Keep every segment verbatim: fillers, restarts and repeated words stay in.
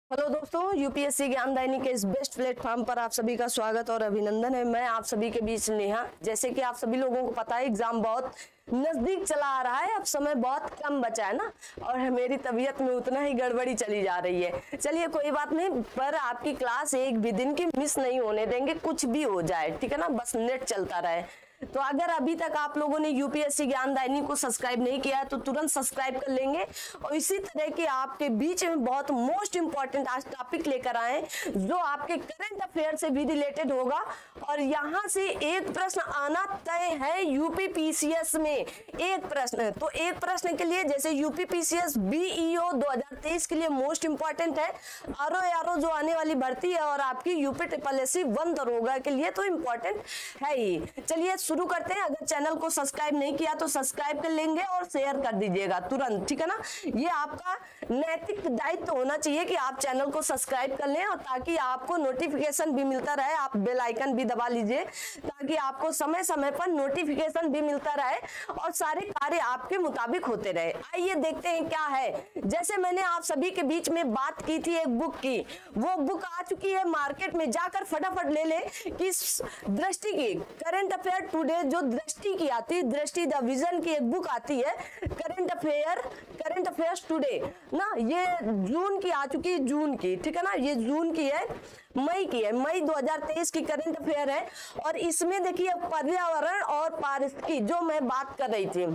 Hello दोस्तों, UPSC ज्ञानदायिनी के इस बेस्ट प्लेटफॉर्म पर आप सभी का स्वागत और अभिनंदन है। मैं आप सभी के बीच नेहा। जैसे कि आप सभी लोगों को पता है, एग्जाम बहुत नजदीक चला आ रहा है, अब समय बहुत कम बचा है ना, और मेरी तबीयत में उतना ही गड़बड़ी चली जा रही है। चलिए कोई बात नहीं, पर आपकी क्लास एक भी दिन की मिस नहीं होने देंगे, कुछ भी हो जाए, ठीक है ना, बस नेट चलता रहे। तो अगर अभी तक आप लोगों ने यूपीएससी ज्ञानदायिनी को सब्सक्राइब नहीं किया है तो तुरंत सब्सक्राइब कर लेंगे। और इसी तरह के आपके बीच में बहुत मोस्ट इंपॉर्टेंट आज टॉपिक लेकर आए जो आपके करंट अफेयर से भी रिलेटेड होगा, और यहाँ से एक प्रश्न आना तय है। यूपी पीसीएस में एक प्रश्न, तो एक प्रश्न के लिए जैसे यूपी पीसीएस बीईओ दो हजार तेईस के लिए मोस्ट इंपॉर्टेंट है, आरओ आरओ जो आने वाली भर्ती है, और आपकी यूपी ट्रिपल एससी वन दरोगा के लिए तो इंपॉर्टेंट है ही। चलिए शुरू करते हैं। अगर चैनल को सब्सक्राइब नहीं किया तो सब्सक्राइब कर लेंगे और शेयर कर दीजिएगा तुरंत, ठीक है ना। ये आपका नैतिक दायित्व होना चाहिए कि आप चैनल को सब्सक्राइब कर लें, और ताकि आपको नोटिफिकेशन भी मिलता रहे। आप बेल आइकन भी दबा लीजिए ताकि आपको समय समय पर नोटिफिकेशन भी मिलता रहे और सारे कार्य आपके मुताबिक होते रहे। आइए देखते हैं क्या है। जैसे मैंने आप सभी के बीच में बात की थी एक बुक की, वो बुक आ चुकी है मार्केट में, जाकर फटाफट ले ले। किस दृष्टि की, करंट अफेयर टुडे जो दृष्टि की आती है, दृष्टि द विजन की एक बुक आती है, current affair current affairs today ना, ये जून की आ चुकी है, जून की, ठीक है ना, ये जून की है, मई की है, मई दो हजार तेईस की करंट अफेयर है। और इसमें देखिए पर्यावरण और पारिस्थितिकी जो मैं बात कर रही थी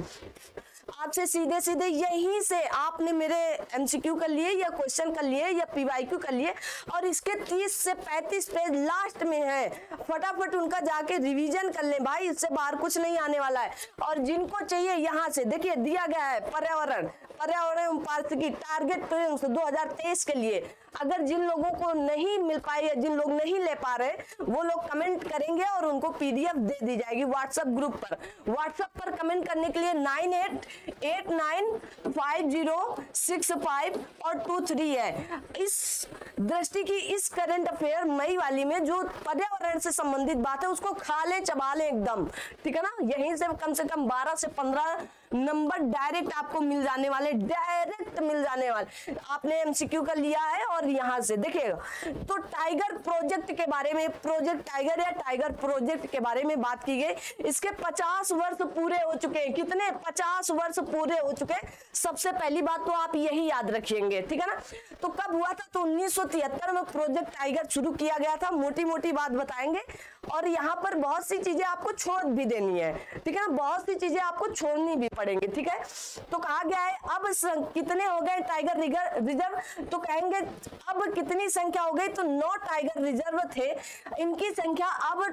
आपसे, सीधे सीधे यहीं से आपने मेरे एमसीक्यू कर लिए या क्वेश्चन कर लिए या पीवाईक्यू कर लिए, और इसके तीस से पैंतीस पेज लास्ट में है। फटाफट उनका जाके रिवीजन कर लें भाई, इससे बाहर कुछ नहीं आने वाला है। और जिनको चाहिए यहाँ से देखिए दिया गया है पर्यावरण पर्यावरण पारिस्थितिकी टारगेट प्रीलिम्स दो हजार तेईस के लिए। अगर जिन लोगों को नहीं मिल पाए या जिन लोग नहीं ले पा रहे, वो लोग कमेंट करेंगे और उनको पीडीएफ दे दी जाएगी व्हाट्सएप ग्रुप पर। व्हाट्सएप पर कमेंट करने के लिए nine eight eight nine five zero six five और टू थ्री है। इस दृष्टि की इस करंट अफेयर मई वाली में जो पर्यावरण से संबंधित बात है उसको खा ले चबा ले एकदम, ठीक है ना। यहीं से कम से कम बारह से पंद्रह नंबर डायरेक्ट आपको मिल जाने वाले, डायरेक्ट मिल जाने वाले। आपने एमसीक्यू कर लिया है और यहाँ से देखिएगा। तो टाइगर प्रोजेक्ट के बारे में, प्रोजेक्ट टाइगर या टाइगर प्रोजेक्ट के बारे में बात की गई। इसके पचास वर्ष पूरे हो चुके हैं। कितने? पचास वर्ष पूरे हो चुके हैं। सबसे पहली बात तो आप यही याद रखिएंगे, ठीक है ना। तो कब हुआ था? तो उन्नीस सौ तिहत्तर में प्रोजेक्ट टाइगर शुरू किया गया था। मोटी मोटी बात बताएंगे, और यहाँ पर बहुत सी चीजें आपको छोड़ भी देनी है, ठीक है ना, बहुत सी चीजें आपको छोड़नी भी पड़ेंगे, ठीक है। तो कहा गया है अब कितने हो गए टाइगर रिजर्व, तो कहेंगे अब कितनी संख्या हो गई, तो नौ टाइगर रिजर्व थे, इनकी संख्या अब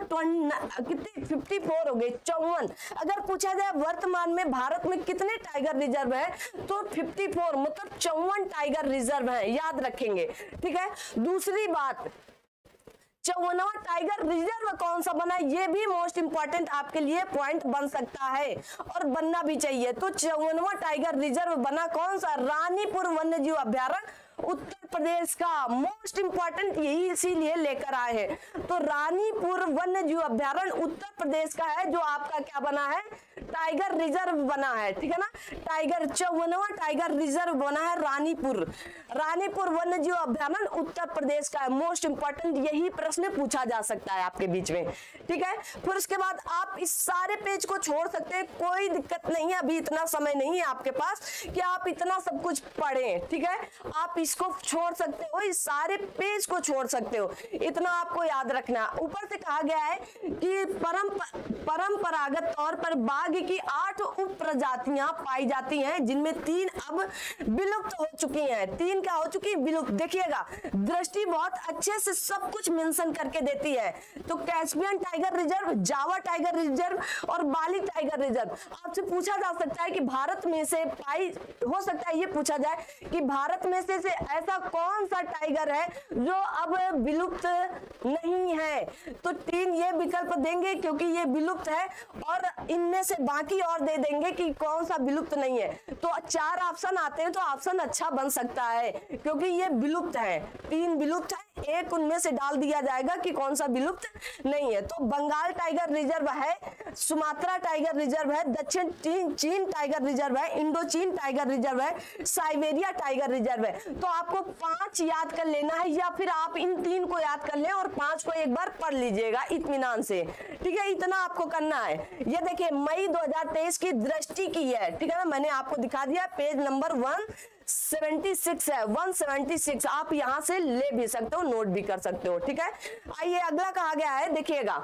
कितनी फिफ्टी फोर हो गई, चौवन। अगर पूछा जाए वर्तमान में भारत में कितने टाइगर रिजर्व है, तो फिफ्टी फोर, मतलब चौवन टाइगर रिजर्व है, याद रखेंगे, ठीक है। दूसरी बात, चौवनवा टाइगर रिजर्व कौन सा बना, ये भी मोस्ट इंपॉर्टेंट आपके लिए पॉइंट बन सकता है और बनना भी चाहिए। तो चौवनवा टाइगर रिजर्व बना कौन सा? रानीपुर वन्य जीव अभ्यारण्य उत्तर प्रदेश का। मोस्ट इंपॉर्टेंट यही इसीलिए लेकर आए हैं। तो रानीपुर वन्य जीव अभ्यारण्य उत्तर प्रदेश का है, जो आपका क्या बना है? टाइगर रिजर्व बना है, ठीक है ना। टाइगर चौवनवा टाइगर रिजर्व बना है रानीपुर रानीपुर वन्य जीव अभ्यारण्य उत्तर प्रदेश का है। मोस्ट इंपॉर्टेंट यही प्रश्न पूछा जा सकता है आपके बीच में, ठीक है। फिर उसके बाद आप इस सारे पेज को छोड़ सकते हैं, कोई दिक्कत नहीं है। अभी इतना समय नहीं है आपके पास कि आप इतना सब कुछ पढ़ें, ठीक है। आप इसको छोड़ सकते हो, इस सारे पेज को छोड़ सकते हो, इतना आपको याद रखना। ऊपर से कहा गया है कि परम परंपरागत तौर पर बाघ की आठ उप प्रजातियां पाई जाती हैं, जिनमें तीन अब विलुप्त हो चुकी हैं। तीन क्या हो चुकी? विलुप्त। देखिएगा दृष्टि बहुत अच्छे से सब कुछ मेंशन करके देती है। तो Caspian tiger reserve, Java tiger reserve और बाली टाइगर रिजर्व। आपसे पूछा जा सकता है कि भारत में से पाई, हो सकता है ये पूछा जाए कि भारत में से, से ऐसा कौन सा टाइगर है जो अब विलुप्त नहीं है, तो तीन ये विकल्प देंगे क्योंकि ये विलुप्त है, और इनमें से बाकी और दे देंगे कि कौन सा विलुप्त नहीं है। तो चार ऑप्शन आते हैं तो ऑप्शन अच्छा बन सकता है क्योंकि ये विलुप्त है, तीन विलुप्त है, एक उनमें से डाल दिया जाएगा कि कौन सा विलुप्त नहीं है। तो बंगाल टाइगर रिजर्व है, सुमात्रा टाइगर रिजर्व है, दक्षिण चीन चीन टाइगर रिजर्व है, इंडो चीन टाइगर रिजर्व है, साइबेरिया टाइगर रिजर्व है। तो आपको पांच याद कर लेना है, या फिर आप इन तीन को याद कर लें और पांच को एक बार पढ़ लीजिएगा इत्मीनान से, ठीक है। इतना आपको करना है। ये देखिए मई दो हज़ार तेईस की दृष्टि की है, ठीक है ना, मैंने आपको दिखा दिया, page number one seventy six है, वन सेवेंटी सिक्स। आप यहां से ले भी सकते हो, नोट भी कर सकते हो, ठीक है। आइए अगला कहा गया है, देखिएगा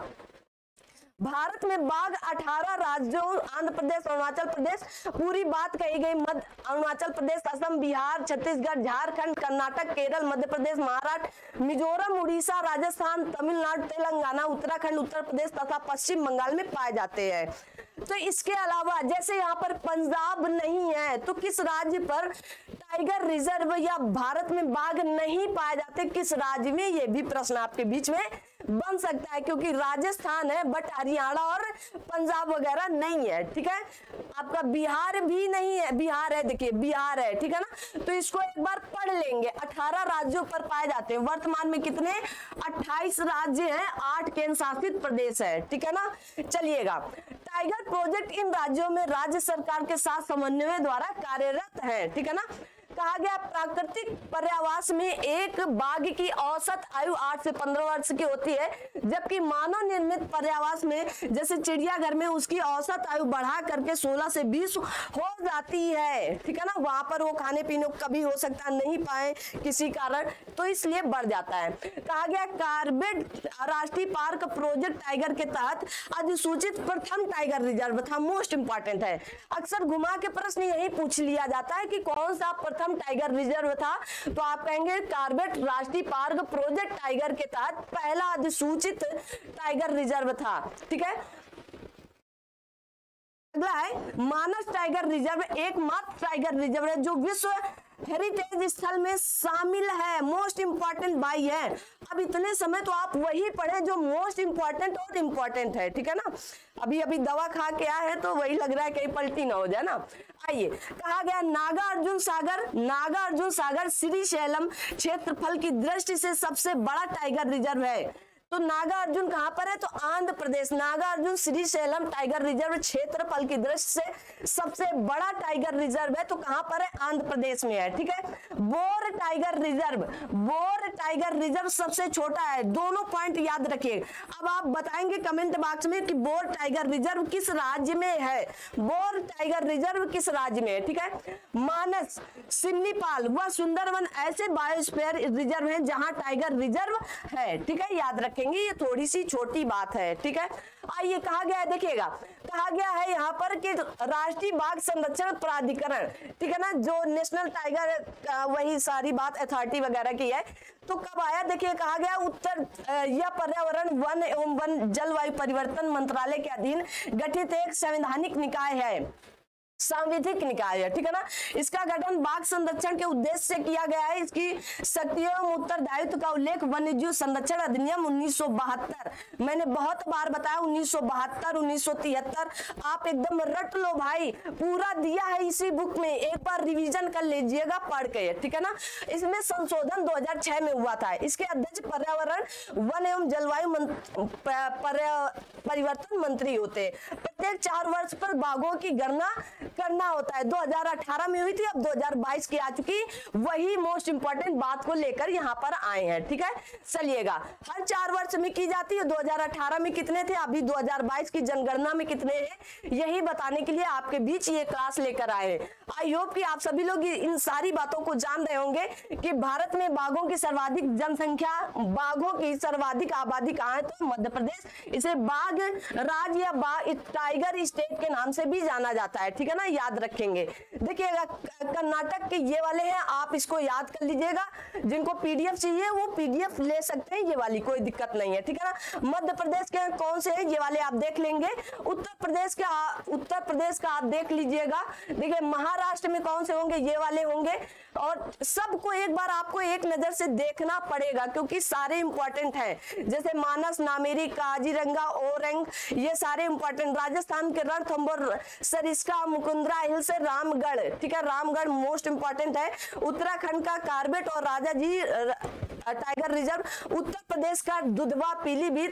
भारत में बाघ अठारह राज्यों, आंध्र प्रदेश, अरुणाचल प्रदेश, पूरी बात कही गई, मध्य अरुणाचल प्रदेश, असम, बिहार, छत्तीसगढ़, झारखंड, कर्नाटक, केरल, मध्य प्रदेश, महाराष्ट्र, मिजोरम, उड़ीसा, राजस्थान, तमिलनाडु, तेलंगाना, उत्तराखंड, उत्तर प्रदेश तथा पश्चिम बंगाल में पाए जाते हैं। तो इसके अलावा जैसे यहाँ पर पंजाब नहीं है, तो किस राज्य पर टाइगर रिजर्व या भारत में बाघ नहीं पाए जाते, किस राज्य में, ये भी प्रश्न आपके बीच में बन सकता है, क्योंकि राजस्थान है बट हरियाणा और पंजाब वगैरह नहीं है, ठीक है। आपका बिहार भी नहीं है, बिहार है, देखिए बिहार है, ठीक है ना। तो इसको एक बार पढ़ लेंगे। अठारह राज्यों पर पाए जाते हैं, वर्तमान में कितने, अट्ठाईस राज्य हैं, आठ केंद्र शासित प्रदेश है, ठीक है ना। चलिएगा, टाइगर प्रोजेक्ट इन राज्यों में राज्य सरकार के साथ समन्वय द्वारा कार्यरत है, ठीक है ना। कहा गया प्राकृतिक पर्यावास में एक बाघ की औसत आयु आठ से पंद्रह वर्ष की होती है, जबकि मानव निर्मित पर्यावास में जैसे चिड़ियाघर में उसकी औसत आयु बढ़ा करके सोलह से बीस हो जाती है, ठीक है ना। वहां पर वो खाने पीने को कभी हो सकता नहीं पाए किसी कारण, तो इसलिए बढ़ जाता है। कहा गया कार्बेट राष्ट्रीय पार्क प्रोजेक्ट टाइगर के तहत अधिसूचित प्रथम टाइगर रिजर्व था, मोस्ट इंपॉर्टेंट है। अक्सर घुमा के प्रश्न यही पूछ लिया जाता है कि कौन सा प्रथम टाइगर रिजर्व था, तो आप कहेंगे कार्बेट राष्ट्रीय पार्क प्रोजेक्ट टाइगर के तहत पहला अधिसूचित टाइगर रिजर्व था, ठीक है। अगला है मानस टाइगर रिजर्व, एकमात्र टाइगर रिजर्व है जो विश्व हेरिटेज स्थल में शामिल है, मोस्ट इंपॉर्टेंट भाई है। अब इतने समय तो आप वही पढ़े जो मोस्ट इंपॉर्टेंट और इंपॉर्टेंट है, ठीक है ना। अभी अभी दवा खा के आया है तो वही लग रहा है कहीं पलटी ना हो जाए ना। आइए, कहा गया नागा अर्जुन सागर, नागा अर्जुन सागर श्रीशैलम क्षेत्रफल की दृष्टि से सबसे बड़ा टाइगर रिजर्व है। तो नागा अर्जुन कहां पर है, तो Andhra Pradesh. Nagarjuna Srisailam tiger reserve क्षेत्रफल की दृष्टि से सबसे बड़ा टाइगर रिजर्व है, तो कहां पर है, आंध्र प्रदेश में है, ठीक है। Bor tiger reserve, Bor tiger reserve सबसे छोटा है, दोनों पॉइंट याद रखिए। अब आप बताएंगे कमेंट बॉक्स में कि बोर टाइगर रिजर्व किस राज्य में है, बोर टाइगर रिजर्व किस राज्य में है, ठीक है। मानस, सिमलीपाल व सुंदरवन ऐसे बायोस्फीयर रिजर्व हैं जहां टाइगर रिजर्व है, ठीक है, याद रखेंगे, ये थोड़ी सी छोटी बात है, ठीक है। आइए, कहा गया है, देखिएगा कहा गया है यहाँ पर कि राष्ट्रीय बाघ संरक्षण प्राधिकरण, ठीक है ना, जो नेशनल टाइगर वही सारी बात अथॉरिटी वगैरह की है, तो कब आया, देखिए कहा गया उत्तर यह पर्यावरण वन एवं वन जलवायु परिवर्तन मंत्रालय के अधीन गठित एक संवैधानिक निकाय है, सांविधिक निकाय है, ठीक है ना। इसका गठन बाघ संरक्षण के उद्देश्य से किया गया है। इसकी शक्तियों एवं उत्तरदायित्व का उल्लेख वन्यजीव संरक्षण अधिनियम उन्नीस सौ बहत्तर, मैंने बहुत बार बताया, उन्नीस सौ बहत्तर, उन्नीस सौ तिहत्तर, आप एकदम रट लो भाई, पूरा दिया है इसी बुक में, एक बार रिवीजन कर लीजिएगा पढ़ के, ठीक है ना। इसमें संशोधन दो हज़ार छह में हुआ था। इसके अध्यक्ष पर्यावरण वन एवं जलवायु परिवर्तन मंत्री होते। प्रत्येक चार वर्ष पर बाघों की गणना करना होता है। दो हज़ार अठारह में हुई थी, अब दो हज़ार बाईस की आ चुकी, वही मोस्ट इंपॉर्टेंट बात को लेकर यहाँ पर आए हैं, ठीक है। चलिएगा, हर चार वर्ष में की जाती है, दो हज़ार अठारह में कितने थे, अभी दो हज़ार बाईस की जनगणना में कितने हैं, यही बताने के लिए आपके बीच ये क्लास लेकर आए हैं। आई होप कि आप सभी लोग इन सारी बातों को जान रहे होंगे कि भारत में बाघों की सर्वाधिक जनसंख्या, बाघों की सर्वाधिक आबादी कहाँ है, तो मध्य प्रदेश। इसे बाघ राज्य या बाघ टाइगर स्टेट के नाम से भी जाना जाता है, ठीक है ना, याद रखेंगे। देखिएगा कर्नाटक के ये वाले हैं, आप इसको याद कर लीजिएगा, जिनको पीडीएफ चाहिए वो पीडीएफ ले सकते हैं, ये वाली कोई दिक्कत नहीं है, ठीक है ना। मध्य प्रदेश के कौन से हैं, ये वाले आप देख लेंगे। उत्तर प्रदेश का उत्तर प्रदेश का आप देख लीजिएगा। देखिए महाराष्ट्र में कौन से होंगे, ये वाले होंगे, और सबको एक बार आपको एक नजर से देखना पड़ेगा क्योंकि सारे इंपॉर्टेंट हैं, जैसे मानस, नामेरी, काजीरंगा, ओरंग, ये सारे इंपॉर्टेंट। राजस्थान के रणथंभौर, सरिस्का, मुकुंदरा हिल्स, रामगढ़, ठीक है, रामगढ़ मोस्ट इंपॉर्टेंट है। उत्तराखंड का कार्बेट और राजाजी टाइगर रिजर्व, उत्तर प्रदेश का दुधवा, पीलीभीत,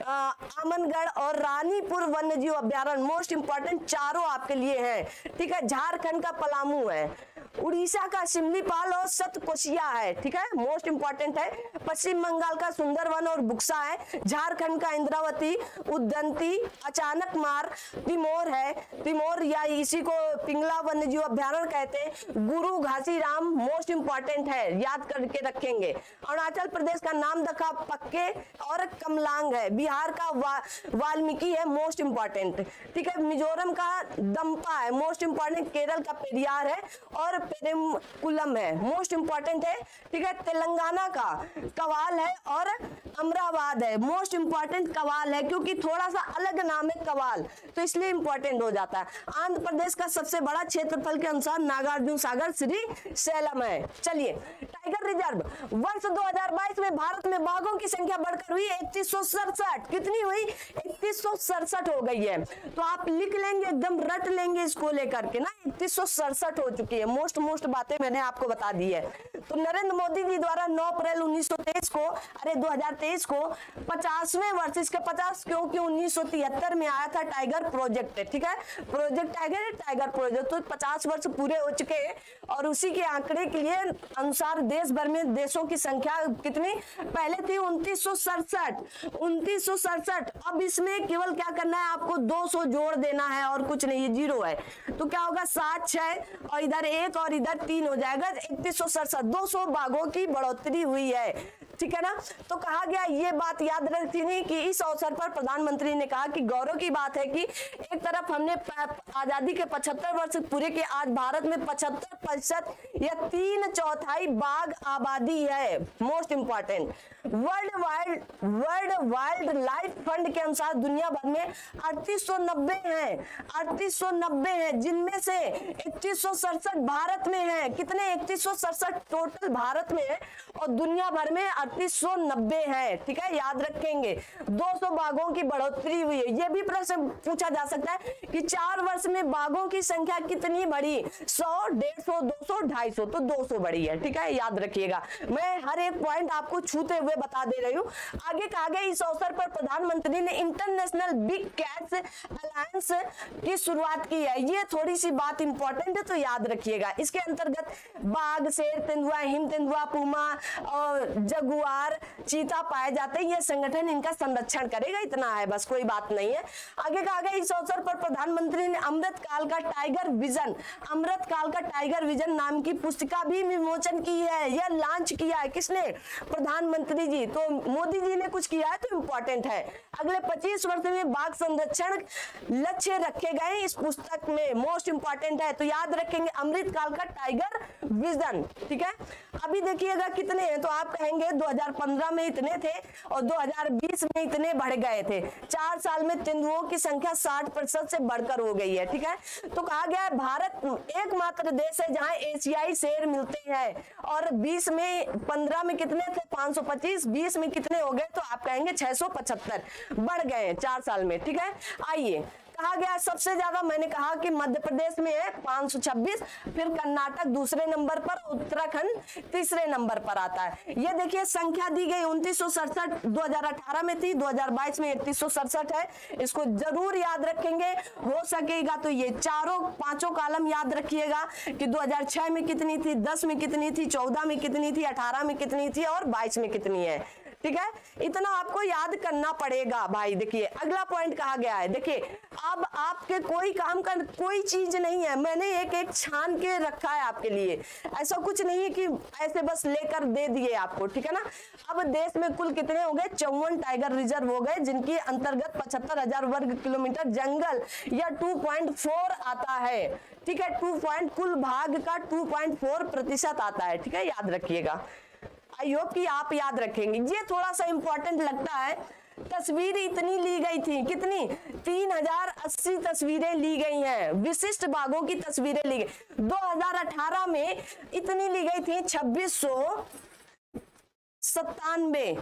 आमनगढ़ और रानीपुर वन्य जीव अभ्यारण्य मोस्ट इंपॉर्टेंट चारों आपके लिए हैं। ठीक है, झारखंड का पलामू है, उड़ीसा का शिमलीपाल और सतकोशिया है। ठीक है, मोस्ट इंपॉर्टेंट है। पश्चिम बंगाल का सुंदरवन और बुक्सा है। झारखंड का इंद्रावती, उदंती, अचानक मार, तिमोर है, तिमोर या इसी को पिंगला वन्य जीव अभ्यारण्य कहते हैं। गुरु घासीराम मोस्ट इंपॉर्टेंट है, याद करके रखेंगे। अरुणाचल प्रदेश का नामदफा, पक्के और कमलांग है। बिहार का वा, वाल्मीकि है, मोस्ट इंपॉर्टेंट। ठीक है, मिजोरम का दंपा है, मोस्ट इंपॉर्टेंट। केरल का पेरियार है और पेरेमकुलम है, मोस्ट इंपॉर्टेंट है। ठीक है, तेलंगाना का कवाल है और अमराबाद है, मोस्ट इंपॉर्टेंट कवाल है क्योंकि थोड़ा सा अलग नाम है कवाल, तो इसलिए इंपॉर्टेंट हो जाता है। आंध्र प्रदेश का सबसे बड़ा क्षेत्रफल के अनुसार नागार्जुन सागर श्री सैलम है। चलिए, टाइगर रिजर्व वर्ष दो हज़ार बाईस में भारत में बाघों की संख्या बढ़कर हुई इकतीस सौ सड़सठ। कितनी हुई? इकतीस सौ सड़सठ हो गई है। तो आप लिख लेंगे, एकदम रट लेंगे इसको लेकर के ना, इकतीस सौ सड़सठ हो चुकी है। मोस्ट मोस्ट बातें मैंने आपको बता दी है। तो नरेंद्र मोदी जी द्वारा नौ अप्रैल उन्नीस सौ तेईस को, अरे दो हज़ार तेईस को पचासवें वर्ष, इसके पचास क्योंकि उन्नीस सौ तिहत्तर में आया था टाइगर प्रोजेक्ट। ठीक है, प्रोजेक्ट टाइगर टाइगर प्रोजेक्ट, तो पचास वर्ष पूरे हो चुके हैं और उसी के आंकड़े के लिए अनुसार देश भर में देशों की संख्या कितनी पहले थी? उनतीस सौ सड़सठ उनतीस सौ सड़सठ। अब इसमें केवल क्या करना है आपको? दो सौ जोड़ देना है और कुछ नहीं, जीरो है। तो क्या होगा? सात, छह और इधर एक और इधर तीन हो जाएगा, इकतीस सौ सड़सठ। दो सौ बाघों की बढ़ोतरी हुई है। ठीक है ना। तो कहा गया, ये बात याद रखनी कि इस अवसर पर प्रधानमंत्री ने कहा कि गौरव की बात है कि एक तरफ हमने आजादी के पचहत्तर वर्ष पूरे के, आज भारत में पचहत्तर प्रतिशत या तीन चौथाई बाघ आबादी है। Most important, world wild world wildlife fund के अनुसार दुनिया भर में अड़तीस सौ नब्बे है अड़तीस सौ नब्बे है, जिनमें से इकतीस सौ सड़सठ भारत में है। कितने? इकतीस सौ सड़सठ टोटल भारत में है और दुनिया भर में अड़तीस सौ नब्बे है। ठीक है, याद रखेंगे। दो सौ बाघों की बढ़ोतरी हुई है। यह भी प्रश्न पूछा जा सकता है कि चार वर्ष में बाघों की संख्या कितनी बढ़ी? सौ, डेढ़ सौ, दो सौ, ढाई सौ, तो दो सौ बढ़ी है। ठीक है, याद रखिएगा। मैं हर एक पॉइंट आपको छूते हुए बता दे रही हूँ। आगे कहा गया, इस अवसर पर प्रधानमंत्री ने इंटरनेशनल बिग कैट्स अलायंस की शुरुआत की है। ये थोड़ी सी बात इंपॉर्टेंट है, तो याद रखिएगा। इसके अंतर्गत बाघ, शेर, तेंदुआ, हिम तेंदुआ, पूमा और जगुआर, चीता पाए जाते हैं। ये संगठन इनका संरक्षण करेगा, इतना है बस, कोई बात नहीं है। आगे कहा गया, इस अवसर पर प्रधानमंत्री ने अमृत काल का टाइगर विजन अमृत काल का टाइगर विजन नाम की पुस्तिका भी विमोचन की है। यह लॉन्च किया है किसने? प्रधानमंत्री जी। तो मोदी जी ने कुछ किया है तो इंपॉर्टेंट है। अगले पच्चीस वर्ष में बाघ संरक्षण लक्ष्य रखे गए इस पुस्तक में, मोस्ट इंपॉर्टेंट है, तो याद रखेंगे अमृत काल का टाइगर विजन। ठीक है, अभी देखिएगा कितने हैं, तो आप कहेंगे दो हज़ार पंद्रह में इतने थे और दो हज़ार बीस में इतने बढ़ गए थे। चार साल में तेंदुओं की संख्या साठ प्रतिशत से बढ़कर हो गई है। ठीक है, तो कहा गया है भारत एकमात्र देश है जहां एशियाई शेर मिलते हैं। और बीस में पंद्रह में कितने थे? पाँच सौ पच्चीस। बीस में कितने हो गए? तो आप कहेंगे छह सौ पचहत्तर, बढ़ गए चार साल में। ठीक है, आइए, कहा गया सबसे ज्यादा, मैंने कहा कि मध्य प्रदेश में है पाँच सौ छब्बीस, फिर कर्नाटक दूसरे नंबर पर, उत्तराखंड तीसरे नंबर पर आता है। ये देखिए संख्या दी गई उनतीस सौ सड़सठ दो हज़ार अठारह में थी, दो हज़ार बाईस में इकतीस सौ सड़सठ है। इसको जरूर याद रखेंगे, हो सकेगा तो ये चारों पांचों कॉलम याद रखिएगा कि दो हज़ार छह में कितनी थी, दस में कितनी थी, चौदह में कितनी थी, अठारह में कितनी थी और बाईस में कितनी है। ठीक है, इतना आपको याद करना पड़ेगा भाई। देखिए अगला पॉइंट कहा गया है, देखिए अब आपके कोई काम का कोई चीज नहीं है, मैंने एक एक छान के रखा है आपके लिए। ऐसा कुछ नहीं है कि ऐसे बस लेकर दे दिए आपको। ठीक है ना। अब देश में कुल कितने हो गए? चौवन टाइगर रिजर्व हो गए, जिनके अंतर्गत पचहत्तर हजार वर्ग किलोमीटर जंगल या टू पॉइंट फोर आता है। ठीक है, टू पॉइंट कुल भाग का टू पॉइंट फोर प्रतिशत आता है। ठीक है, याद रखिएगा। आई होप कि आप याद रखेंगे। ये थोड़ा सा इंपॉर्टेंट लगता है। तस्वीर इतनी ली गई थी, कितनी? तीन हजार अस्सी तस्वीरें ली गई हैं, विशिष्ट बाघों की तस्वीरें ली गई। दो हज़ार अठारह में इतनी ली गई थी छब्बीस सौ सत्तानवे।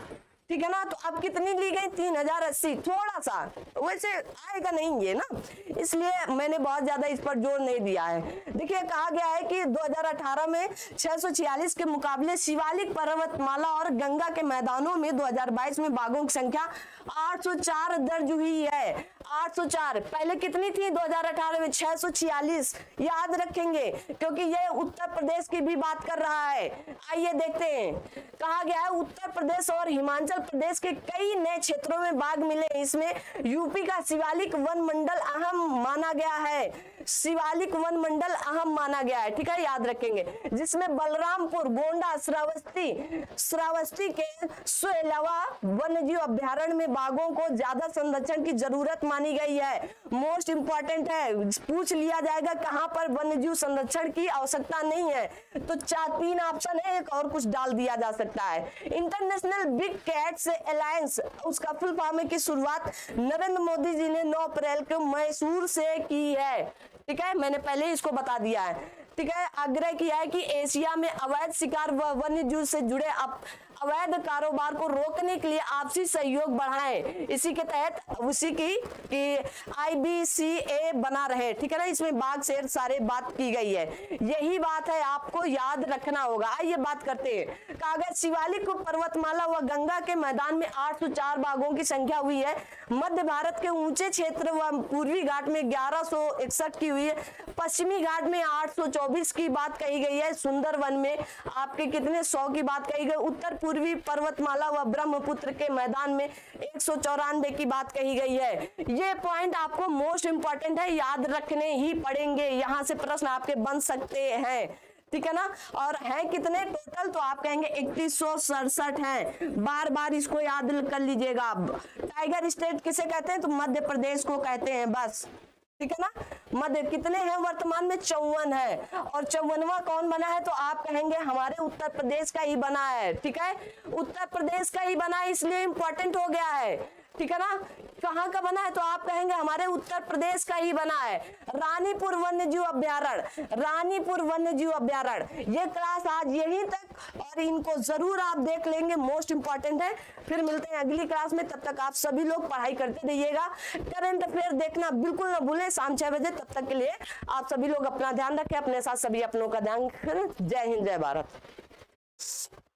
ठीक है ना। तो अब कितनी ली गई, तीन हजार अस्सी, थोड़ा सा वैसे आएगा नहीं ये ना, इसलिए मैंने बहुत ज्यादा इस पर जोर नहीं दिया है। देखिए कहा गया है कि दो हजार अठारह में छह सौ छियालीस के मुकाबले शिवालिक पर्वतमाला और गंगा के मैदानों में दो हजार बाईस में बाघों की संख्या आठ सौ चार दर्ज हुई है। आठ सौ चार, पहले कितनी थी दो हजार अठारह में, छह सौ छियालीस। याद रखेंगे क्योंकि ये उत्तर प्रदेश की भी बात कर रहा है। आइए देखते हैं, कहा गया है उत्तर प्रदेश और हिमाचल प्रदेश के कई नए क्षेत्रों में बाघ मिले। इसमें यूपी का शिवालिक वन मंडल अहम माना गया है, शिवालिक वन मंडल अहम माना गया है, ठीक है, याद रखेंगे। जिसमें बलरामपुर, गोंडा, श्रावस्ती श्रावस्ती के अलावा वन्यजीव अभ्यारण्य में बाघों को ज्यादा संरक्षण की जरूरत मानी गई है। मोस्ट इंपॉर्टेंट है, पूछ लिया जाएगा कहां पर वन्यजीव संरक्षण की आवश्यकता नहीं है, तो चार तीन ऑप्शन है, एक और कुछ डाल दिया जा सकता है। इंटरनेशनल बिग कैट्स अलायंस, उसका फुल फॉर्म है की शुरुआत नरेंद्र मोदी जी ने नौ अप्रैल को मैसूर से की है, ठीक है, मैंने पहले ही इसको बता दिया है, ठीक है। आग्रह किया है कि एशिया में अवैध शिकार व वन्यजीव से जुड़े अप अवैध कारोबार को रोकने के लिए आपसी सहयोग बढ़ाएं। इसी के तहत उसी की कि आई बी सी ए बना रहे, ठीक है ना। इसमें बाघ शेर सारे बात की गई है, यही बात है, आपको याद रखना होगा। आइए बात करते हैं। कागज शिवालिक पर्वतमाला व गंगा के मैदान में आठ सौ चार बाघों की संख्या हुई है। मध्य भारत के ऊंचे क्षेत्र व पूर्वी घाट में ग्यारह सौ इकसठ की हुई है। पश्चिमी घाट में आठ सौ चौबीस की बात कही गई है। सुंदरवन में आपके कितने सौ की बात कही गई। उत्तर पूर्वी पर्वतमाला व ब्रह्मपुत्र के मैदान में एक सौ चौरानवे की बात कही गई है। ये पॉइंट आपको मोस्ट इंपॉर्टेंट है, याद रखने ही पड़ेंगे, यहां से प्रश्न आपके बन सकते हैं, ठीक है ना। और है कितने टोटल, तो आप कहेंगे इकतीस सौ सड़सठ है, बार बार इसको याद कर लीजिएगा। अब टाइगर स्टेट किसे कहते हैं, तो मध्य प्रदेश को कहते हैं, बस, ठीक है ना। मध्य कितने हैं वर्तमान में, चौवन है, और चौवनवा कौन बना है, तो आप कहेंगे हमारे उत्तर प्रदेश का ही बना है, ठीक है, उत्तर प्रदेश का ही बना है, इसलिए इंपॉर्टेंट हो गया है, ठीक है ना। कहाँ का बना है, तो आप कहेंगे हमारे उत्तर प्रदेश का ही बना है। रानीपुर वन्यजीव अभ्यारण्य, रानीपुर वन्यजीव अभ्यारण्य। ये क्लास आज यहीं तक, और इनको जरूर आप देख लेंगे, मोस्ट इंपॉर्टेंट है। फिर मिलते हैं अगली क्लास में, तब तक आप सभी लोग पढ़ाई करते रहिएगा। करंट अफेयर देखना बिल्कुल ना भूलें शाम छह बजे। तब तक के लिए आप सभी लोग अपना ध्यान रखें, अपने साथ सभी अपनों का ध्यान रखें। जय हिंद, जय भारत।